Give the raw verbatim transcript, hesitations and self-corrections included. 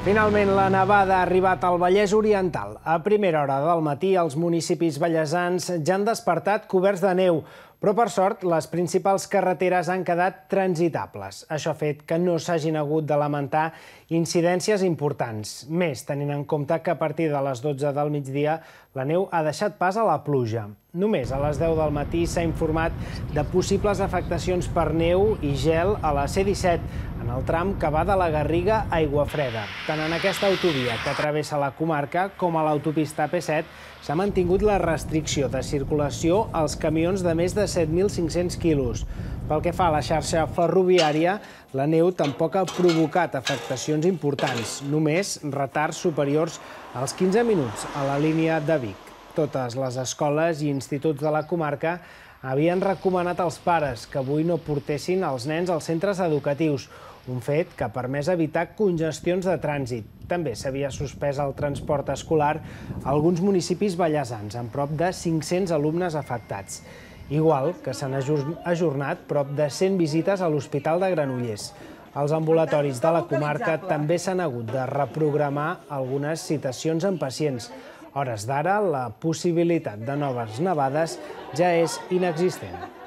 Finalment, la nevada ha arribat al Vallès Oriental. A primera hora del matí, els municipis vallesans ja han despertat coberts de neu, però per sort les principals carreteres han quedat transitables. Això ha fet que no s'hagin hagut de lamentar incidències importants. Més, tenint en compte que a partir de les dotze del migdia la neu ha deixat pas a la pluja. Només a les deu del matí s'ha informat de possibles afectacions per neu i gel a la C disset, en el tram que va de la Garriga a Aiguafreda. Tant en aquesta autovia que travessa la comarca com a l'autopista A P set s'ha mantingut la restricció de circulació als camions de més de set mil cinc-cents quilos. Pel que fa a la xarxa ferroviària, la neu tampoc ha provocat afectacions importants, només retards superiors als quinze minuts a la línia de Vic. Totes les escoles i instituts de la comarca havien recomanat als pares que avui no portessin els nens als centres educatius, un fet que ha permès evitar congestions de trànsit. També s'havia suspès el transport escolar a alguns municipis vallesans, amb prop de cinc-cents alumnes afectats. Igual que s'han ajornat prop de cent visites a l'Hospital de Granollers. Els ambulatoris de la comarca també s'han hagut de reprogramar algunes citacions amb pacients. A hores d'ara, la possibilitat de noves nevades ja és inexistent.